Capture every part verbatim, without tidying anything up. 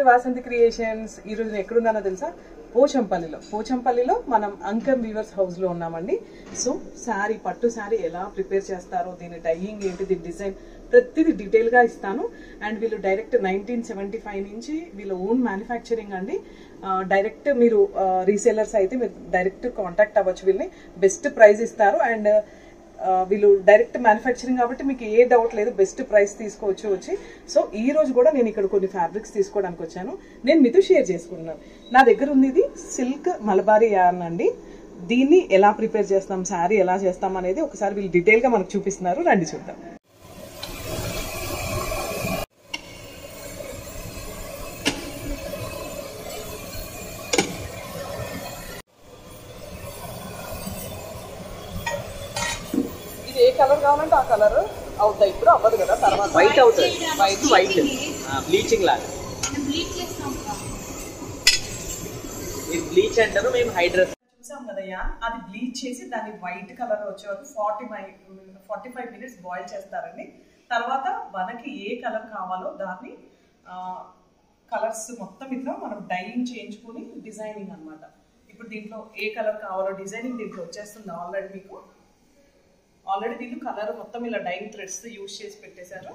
Vasanthi creations. ఈరోజు నేను ఎక్కడున్నానో తెలుసా? పోచంపల్లిలో. పోచంపల్లిలో మనం అంకం వీవర్స్ హౌస్లో ఉన్నామండి. సో శారీ, పట్టు శారీ ఎలా ప్రిపేర్ చేస్తారో, దీని డైయింగ్ ఏంటి, దీని డిజైన్ ప్రతిదీ డీటెయిల్గా ఇస్తాను. అండ్ వీళ్ళు డైరెక్ట్ నైన్టీన్ సెవెంటీ ఫైవ్ నుంచి వీళ్ళ ఓన్ మ్యానుఫ్యాక్చరింగ్ అండి. డైరెక్ట్ మీరు రీసేలర్స్ అయితే మీరు డైరెక్ట్ కాంటాక్ట్ అవ్వచ్చు. వీళ్ళని బెస్ట్ ప్రైస్ ఇస్తారు. అండ్ వీళ్ళు డైరెక్ట్ మ్యానుఫ్యాక్చరింగ్ కాబట్టి మీకు ఏ డౌట్ లేదు, బెస్ట్ ప్రైస్ తీసుకోవచ్చు వచ్చి. సో ఈ రోజు కూడా నేను ఇక్కడ కొన్ని ఫ్యాబ్రిక్స్ తీసుకోవడానికి వచ్చాను. నేను మీతో షేర్ చేసుకున్నాను. నా దగ్గర ఉంది ఇది సిల్క్ మలబారీ యార్న్ అండి. దీన్ని ఎలా ప్రిపేర్ చేస్తాం, శారీ ఎలా చేస్తాం అనేది ఒకసారి వీళ్ళు డీటెయిల్గా మనకు చూపిస్తున్నారు. రండి చూద్దాం. ఏ కలర్ కావాలంటే ఆ కలర్ అవుతాయి. ఇప్పుడు అవ్వదు కదా, తర్వాత వైట్ అవుతుంది. వైట్ వైట్ బ్లీచింగ్ లాగా. మీరు బ్లీచ్ అంటారు, మేము హైడ్రస్ చూసాం కదయ్యా. అది బ్లీచ్ చేసి దాన్ని వైట్ కలర్ వచ్చే వరకు forty forty five minutes boil చేస్తారండి. తర్వాత మనకి ఏ కలర్ కావాలో దాన్ని కలర్స్ మొత్తం ఇట్లా మనం డైయింగ్ చేయించుకుని డిజైనింగ్ అనమాట. ఇప్పుడు దీంట్లో ఏ కలర్ కావాలో డిజైనింగ్ దీంట్లో వచ్చేస్తుంది ఆల్రెడీ మీకు. ఆల్రెడీ దీంట్లో కలర్ మొత్తం ఇలా డైయింగ్ థ్రెడ్స్ యూజ్ చేసి పెట్టేశారు.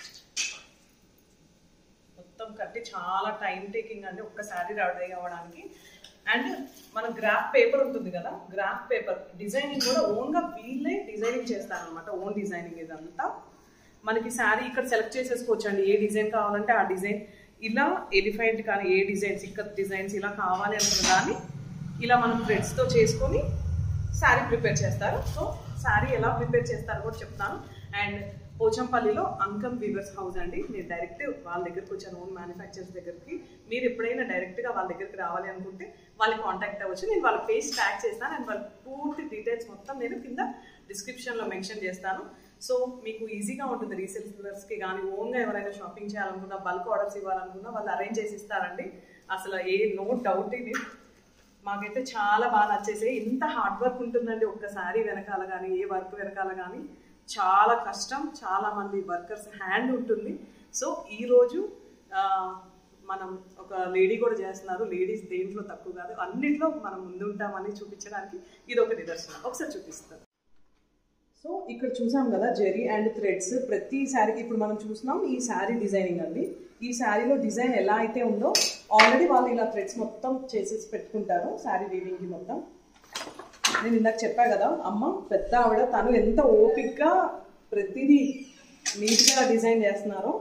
మొత్తం కట్టి చాలా టైం టేకింగ్ అండి ఒక్కసారి రెడీ అవ్వడానికి. అండ్ మన గ్రాఫ్ పేపర్ ఉంటుంది కదా, గ్రాఫ్ పేపర్ డిజైనింగ్ కూడా ఓన్గా వీళ్ళే డిజైనింగ్ చేస్తారనమాట. ఓన్ డిజైనింగ్ ఇదంతా. మనకి శారీ ఇక్కడ సెలెక్ట్ చేసేసుకోవచ్చు అండి, ఏ డిజైన్ కావాలంటే ఆ డిజైన్. ఇలా ఎలిఫెంట్ కానీ ఏ డిజైన్స్, ఇక్కడ డిజైన్స్ ఇలా కావాలి అనుకున్న దాన్ని ఇలా మనం థ్రెడ్స్తో చేసుకొని శారీ ప్రిపేర్ చేస్తారు. సో శారీ ఎలా ప్రిపేర్ చేస్తారో కూడా చెప్తాను. అండ్ పోచంపల్లిలో అంకం వీవర్స్ హౌస్ అండి. నేను డైరెక్ట్ వాళ్ళ దగ్గరికి వచ్చాను, ఓన్ మ్యానుఫ్యాక్చర్స్ దగ్గరికి. మీరు ఎప్పుడైనా డైరెక్ట్గా వాళ్ళ దగ్గరికి రావాలి అనుకుంటే వాళ్ళకి కాంటాక్ట్ అవ్వచ్చు. నేను వాళ్ళ ఫేస్ ట్యాగ్ చేస్తాను. అండ్ వాళ్ళ పూర్తి డీటెయిల్స్ మొత్తం నేను కింద డిస్క్రిప్షన్లో మెన్షన్ చేస్తాను. సో మీకు ఈజీగా ఉంటుంది. రీసేలర్స్కి కానీ ఓన్గా ఎవరైనా షాపింగ్ చేయాలనుకున్నా, బల్క్ ఆర్డర్స్ ఇవ్వాలనుకున్నా వాళ్ళు అరేంజ్ చేసి ఇస్తారండి. అసలు ఏ నో డౌట్ ఇది. మాకైతే చాలా బాగా నచ్చేసి. ఇంత హార్డ్ వర్క్ ఉంటుందండి ఒక్కసారి వెనకాల కానీ, ఏ వర్క్ వెనకాల కానీ చాలా కష్టం, చాలా మంది వర్కర్స్ హ్యాండ్ ఉంటుంది. సో ఈరోజు మనం ఒక లేడీ కూడా చేస్తున్నారు. లేడీస్ దేంట్లో తక్కువ కాదు, అన్నింటిలో మనం ముందుంటామని చూపించడానికి ఇది ఒక నిదర్శనం. ఒకసారి చూపిస్తాను. సో ఇక్కడ చూసాం కదా జెరీ అండ్ థ్రెడ్స్ ప్రతి శారీకి. ఇప్పుడు మనం చూస్తున్నాం ఈ శారీ డిజైనింగ్ అండి. ఈ శారీలో డిజైన్ ఎలా అయితే ఉందో ఆల్రెడీ వాళ్ళు ఇలా థ్రెడ్స్ మొత్తం చేసేసి పెట్టుకుంటారు శారీ వీవింగ్కి మొత్తం. నేను ఇందాక చెప్పా కదా, అమ్మ పెద్ద ఆవిడ, తను ఎంత ఓపిక్గా ప్రతిదీ నీట్గా డిజైన్ చేస్తున్నారో.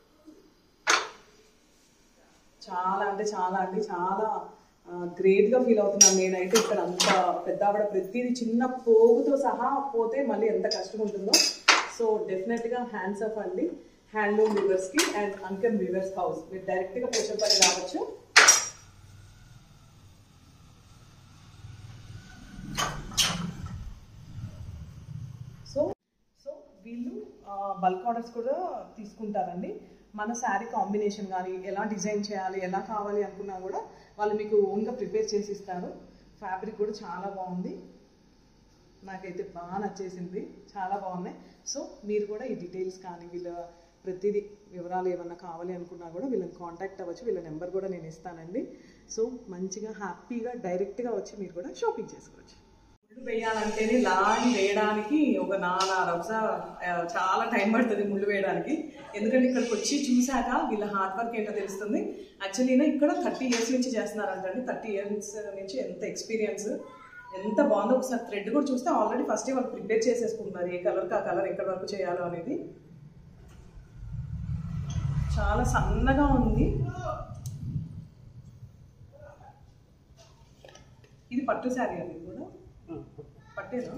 చాలా అంటే చాలా అండి చాలా గ్రేట్గా ఫీల్ అవుతున్నాను నేనైతే. ఇక్కడ అంత పెద్ద ఆవిడ ప్రతిదీ చిన్న పోగుతో సహా పోతే మళ్ళీ ఎంత కష్టం ఉంటుందో. సో డెఫినెట్గా హ్యాండ్స్ ఆఫ్ అండి హ్యాండ్లూమ్ వీవర్స్కి అండ్ అంకం వీవర్స్ హౌస్. మీరు డైరెక్ట్గా పోచంపల్లి రావచ్చు. సో సో వీళ్ళు బల్క్ ఆర్డర్స్ కూడా తీసుకుంటారండి. మన శారీ కాంబినేషన్ కానీ ఎలా డిజైన్ చేయాలి, ఎలా కావాలి అనుకున్నా కూడా వాళ్ళు మీకు ఓన్గా ప్రిపేర్ చేసి ఇస్తారు. ఫ్యాబ్రిక్ కూడా చాలా బాగుంది, నాకైతే బాగా నచ్చేసింది, చాలా బాగున్నాయి. సో మీరు కూడా ఈ డీటెయిల్స్ కానీ వీళ్ళ ప్రతిదీ వివరాలు ఏమన్నా కావాలి అనుకున్నా కూడా వీళ్ళని కాంటాక్ట్ అవ్వచ్చు. వీళ్ళ నెంబర్ కూడా నేను ఇస్తానండి. సో మంచిగా హ్యాపీగా డైరెక్ట్గా వచ్చి మీరు కూడా షాపింగ్ చేసుకోవచ్చు. ముళ్ళు వేయాలంటేనే లాగి వేయడానికి ఒక నాలుగు రోజు చాలా టైం పడుతుంది ముళ్ళు వేయడానికి. ఎందుకంటే ఇక్కడికి వచ్చి చూశాక వీళ్ళ హార్డ్ వర్క్ ఏంటో తెలుస్తుంది. యాక్చువల్లీ ఇక్కడ థర్టీ ఇయర్స్ నుంచి చేస్తున్నారంటండి. థర్టీ ఇయర్స్ నుంచి ఎంత ఎక్స్పీరియన్స్, ఎంత బాగుందో. ఒకసారి థ్రెడ్ కూడా చూస్తే ఆల్రెడీ ఫస్ట్ వాళ్ళు ప్రిపేర్ చేసేసుకుంటున్నారు ఏ కలర్కి ఆ కలర్ ఎక్కడి వరకు చేయాలో అనేది. చాలా సన్నగా ఉంది. ఇది పట్టు శారీ అండి, కూడా పట్టేనా.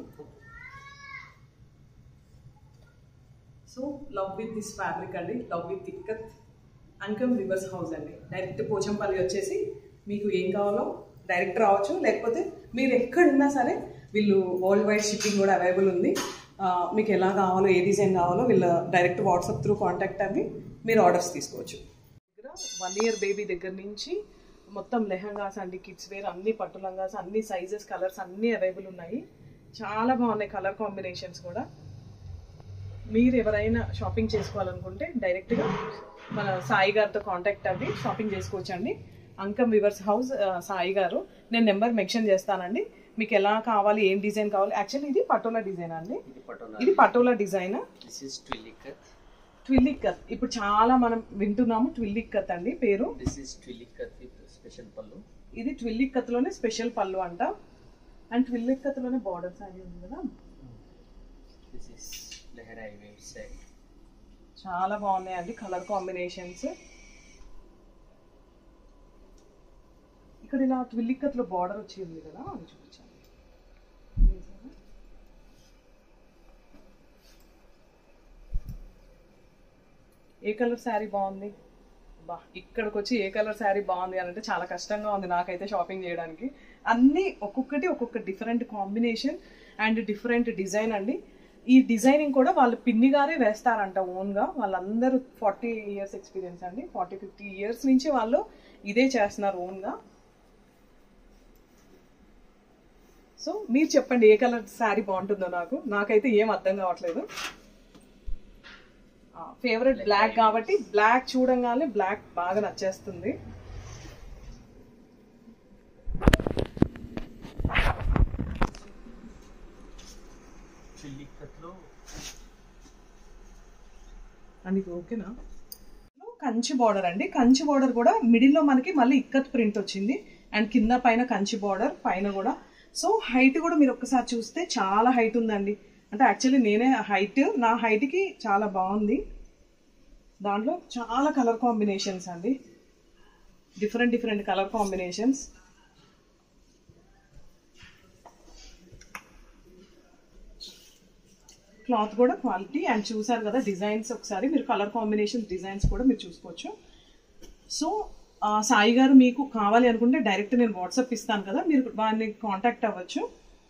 So love with this fabric అండి, love with ikat. Ankam weavers house అండి. డైరెక్ట్ పోచంపల్లి వచ్చేసి మీకు ఏం కావాలో డైరెక్ట్ రావచ్చు. లేకపోతే మీరు ఎక్కడున్నా సరే వీళ్ళు వరల్డ్ వైడ్ షిప్పింగ్ కూడా అవైలబుల్ ఉంది. మీకు ఎలా కావాలో, ఏ డిజైన్ కావాలో వీళ్ళ డైరెక్ట్ వాట్సాప్ త్రూ కాంటాక్ట్ అవ్వి మీరు ఆర్డర్స్ తీసుకోవచ్చు. దగ్గర వన్ ఇయర్ బేబీ దగ్గర నుంచి మొత్తం లెహంగాస్ అండి, కిడ్స్ వేర్ అన్ని పట్టు లంగాస్, అన్ని సైజెస్, కలర్స్ అన్నీ అవైలబుల్ ఉన్నాయి. చాలా బాగున్నాయి కలర్ కాంబినేషన్స్ కూడా. మీరు ఎవరైనా షాపింగ్ చేసుకోవాలనుకుంటే డైరెక్ట్గా మన సాయి గారితో కాంటాక్ట్ అవ్వి షాపింగ్ చేసుకోవచ్చండి. అంకమ్ వివర్స్ హౌస్ సాయి గారు. నేను నెంబర్ మెన్షన్ చేస్తానండి. మీకు ఎలా కావాలి, ఏం డిజైన్ కావాలి. యాక్చువల్లీ ఇది పటోలా డిజైన్ అండి. ఇది పటోలా డిజైన్. ట్విల్లిక్ కత్ ఇప్పుడు చాలా మనం వింటున్నాము. ట్విల్లిక్ కత్ అండి పేరు. ఇది ట్విల్లిక్ కత్ లోనే స్పెషల్ పళ్ళు అంట. అండ్ ట్విల్లిక్ కత్ లోనే బార్డర్ సారీ ఉంది కదా. చాలా బాగున్నాయండి కలర్ కాంబినేషన్స్. ఇక్కడ ఇలా ట్విల్లిక్ కత్ లో బార్డర్ వచ్చి ఉంది కదా అని చూపించాను. ఏ కలర్ శారీ బాగుంది? బా ఇక్కడికి వచ్చి ఏ కలర్ శారీ బాగుంది అని అంటే చాలా కష్టంగా ఉంది నాకైతే షాపింగ్ చేయడానికి. అన్నీ ఒక్కొక్కటి ఒక్కొక్క different combination and different design అండి. ఈ డిజైనింగ్ కూడా వాళ్ళు పిన్ని గారే వేస్తారంట ఓన్గా. వాళ్ళందరూ ఫార్టీ ఇయర్స్ ఎక్స్పీరియన్స్ అండి. ఫార్టీ ఫిఫ్టీ ఇయర్స్ నుంచి వాళ్ళు ఇదే చేస్తున్నారు ఓన్గా. సో మీరు చెప్పండి ఏ కలర్ శారీ బాగుంటుందో. నాకు నాకైతే ఏం అర్థం కావట్లేదు. ఫేవరెట్ బ్లాక్ కాబట్టి బ్లాక్ చూడంగానే బ్లాక్ బాగా నచ్చేస్తుంది. అని ఓకేనా. కంచి బార్డర్ అండి. కంచి బార్డర్ కూడా మిడిల్ లో మనకి మళ్ళీ ఇక్కత్ ప్రింట్ వచ్చింది. అండ్ కింద పైన కంచి బార్డర్ పైన కూడా. సో హైట్ కూడా మీరు ఒక్కసారి చూస్తే చాలా హైట్ ఉందండి. అంటే యాక్చువల్లీ నేనే హైట్, నా హైట్ కి చాలా బాగుంది. దాంట్లో చాలా కలర్ కాంబినేషన్స్ అండి. Different different colour combinations. Cloth కూడా క్వాలిటీ. అండ్ చూసారు కదా డిజైన్స్. ఒకసారి మీరు కలర్ కాంబినేషన్ డిజైన్స్ కూడా మీరు చూసుకోవచ్చు. సో సాయి గారు మీకు కావాలి అనుకుంటే డైరెక్ట్ నేను వాట్సాప్ ఇస్తాను కదా, మీరు వారిని కాంటాక్ట్ అవ్వచ్చు.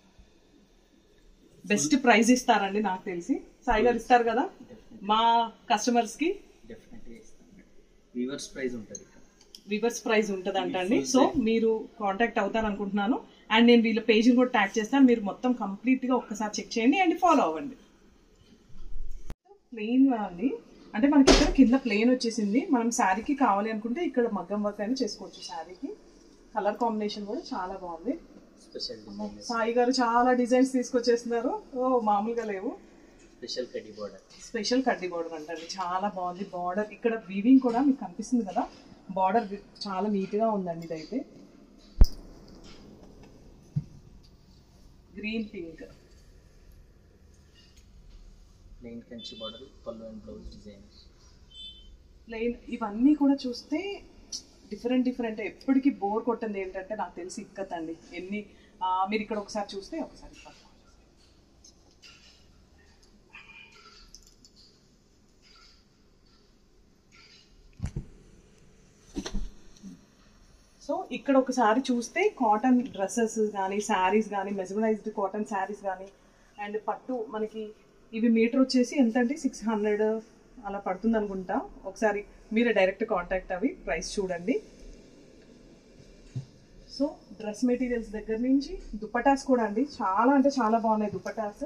బెస్ట్ ప్రైస్ ఇస్తారండి నాకు తెలిసి. సాయి గారు ఇస్తారు కదా మా కస్టమర్స్ కి. వివర్స్ ప్రైస్ ఉంటుంది. వివర్స్ ప్రైస్ ఉంటుంది అంటండి. సో మీరు కాంటాక్ట్ అవుతారు అనుకుంటున్నాను. అండ్ నేను వీళ్ళ పేజ్ని కూడా ట్యాగ్ చేస్తాను. మీరు మొత్తం కంప్లీట్ గా ఒక్కసారి చెక్ చేయండి అండ్ ఫాలో అవ్వండి. ప్లెయిన్ అండి. అంటే మనకి ఇక్కడ కింద ప్లెయిన్ వచ్చేసింది. మనం శారీకి కావాలి అనుకుంటే ఇక్కడ మగ్గం వర్క్ అయినా చేసుకోవచ్చు. శారీకి కలర్ కాంబినేషన్ కూడా చాలా బాగుంది. సాయి గారు చాలా డిజైన్స్ తీసుకొచ్చేస్తున్నారు. ఓ మామూలుగా లేవు. స్పెషల్ కడ్డీ బార్డర్. స్పెషల్ కడ్డీ బార్డర్ అంటండి. చాలా బాగుంది బార్డర్. ఇక్కడ వీవింగ్ కూడా మీకు కనిపిస్తుంది కదా. బార్డర్ చాలా నీట్ గా ఉందండి. ఇదైతే green pink plain Kanchi border, పళ్ళు అండ్ బ్లౌజ్ డిజైన్. ప్లెయిన్ ఇవన్నీ కూడా చూస్తే డిఫరెంట్ డిఫరెంట్. ఎప్పటికీ బోర్ కొట్టింది ఏంటంటే నాకు తెలిసి ఇక్కత్ అండి. ఎన్ని మీరు ఇక్కడ ఒకసారి చూస్తే ఒకసారి సో ఇక్కడ ఒకసారి చూస్తే కాటన్ డ్రెస్సెస్ కానీ శారీస్ కానీ మెజరైజ్డ్ కాటన్ శారీస్ కానీ అండ్ పట్టు మనకి ఇవి మీటర్ వచ్చేసి ఎంత అంటే సిక్స్ హండ్రెడ్ అలా పడుతుంది అనుకుంటా. ఒకసారి మీరే డైరెక్ట్ కాంటాక్ట్ అవి ప్రైస్ చూడండి. సో డ్రెస్ మెటీరియల్స్ దగ్గర నుంచి దుపటాస్ కూడా అండి చాలా అంటే చాలా బాగున్నాయి దుపటాస్.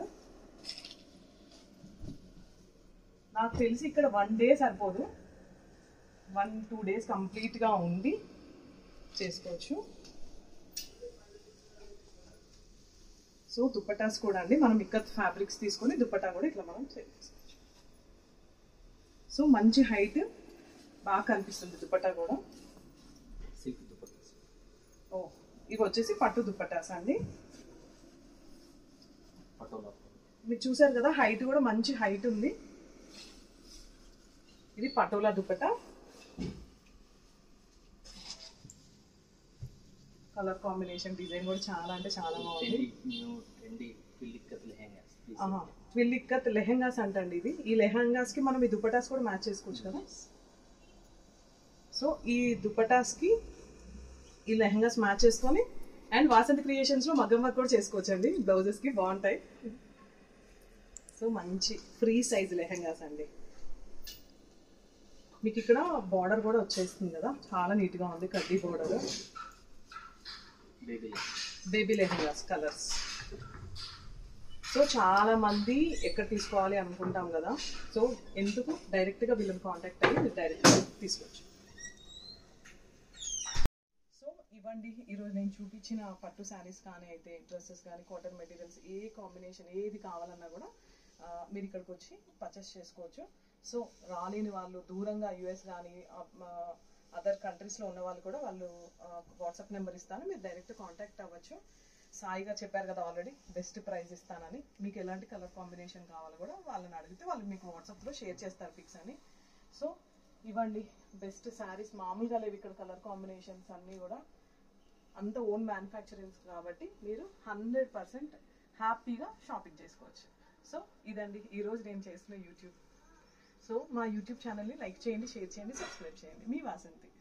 నాకు తెలిసి ఇక్కడ వన్ డే సరిపోదు. వన్ టూ డేస్ కంప్లీట్గా ఉండి చేసుకోవచ్చు. సో దుపటాస్ కూడా అండి మనం ఇక్కత్ ఫ్యాబ్రిక్స్ తీసుకొని దుపటా కూడా ఇట్లా మనం చేసుకోవచ్చు. సో మంచి హైట్ బాగా కనిపిస్తుంది దుపటా కూడా. ఓ ఇవి వచ్చేసి పట్టు దుపటాస్ అండి. మీరు చూసారు కదా హైట్ కూడా మంచి హైట్ ఉంది. ఇది patola dupatta. Colour combination design కూడా చాలా అంటే చాలా బాగుంది. ట్విల్ ఇక్కత్ లెహెంగాస్ అంటండి ఇది. ఈ లెహెంగాస్ కి మనం ఈ దుపటాస్ కూడా మ్యాచ్ చేసుకోవచ్చు కదా. సో ఈ దుపటాస్ కి ఈ లెహెంగాస్ మ్యాచ్ చేసుకొని అండ్ వాసంతి క్రియేషన్స్ లో మగ్గం వర్క్ కూడా చేసుకోవచ్చు అండి. బ్లౌజెస్ కి బాగుంటాయి. సో మంచి ఫ్రీ సైజ్ లెహెంగాస్ అండి. మీకు ఇక్కడ బార్డర్ కూడా వచ్చేస్తుంది కదా, చాలా నీట్ గా ఉంది కడ్డీ border. Baby lehengas colours. So చాలా మంది ఎక్కడ తీసుకోవాలి అనుకుంటాం కదా, సో ఎందుకు డైరెక్ట్గా వీళ్ళని కాంటాక్ట్ అయ్యి మీరు డైరెక్ట్గా తీసుకోవచ్చు. సో ఇవ్వండి ఈరోజు నేను చూపించిన పట్టు శారీస్ కానీ అయితే డ్రెస్సెస్ కానీ కాటన్ మెటీరియల్స్ ఏ కాంబినేషన్ ఏది కావాలన్నా కూడా మీరు ఇక్కడికి వచ్చి పర్చేస్ చేసుకోవచ్చు. సో రాలేని వాళ్ళు దూరంగా యూఎస్ కానీ అదర్ కంట్రీస్లో ఉన్న వాళ్ళు కూడా వాళ్ళు వాట్సాప్ నెంబర్ ఇస్తాను, మీరు డైరెక్ట్ కాంటాక్ట్ అవ్వచ్చు. సాయిగా చెప్పారు కదా ఆల్రెడీ బెస్ట్ ప్రైస్ ఇస్తానని. మీకు ఎలాంటి కలర్ కాంబినేషన్ కావాలో కూడా వాళ్ళని అడిగితే వాళ్ళు మీకు వాట్సాప్లో షేర్ చేస్తారు పిక్స్ అని. సో ఇవ్వండి బెస్ట్ శారీస్, మామూలుగా లేవు ఇక్కడ కలర్ కాంబినేషన్స్ అన్నీ కూడా అంత ఓన్ మ్యానుఫ్యాక్చరింగ్స్ కాబట్టి మీరు హండ్రెడ్ పర్సెంట్ హ్యాపీగా షాపింగ్ చేసుకోవచ్చు. సో ఇదండి ఈరోజు నేను చేసిన యూట్యూబ్. సో మా యూట్యూబ్ ఛానల్ని లైక్ చేయండి, షేర్ చేయండి, సబ్స్క్రైబ్ చేయండి. మీ వాసంతి.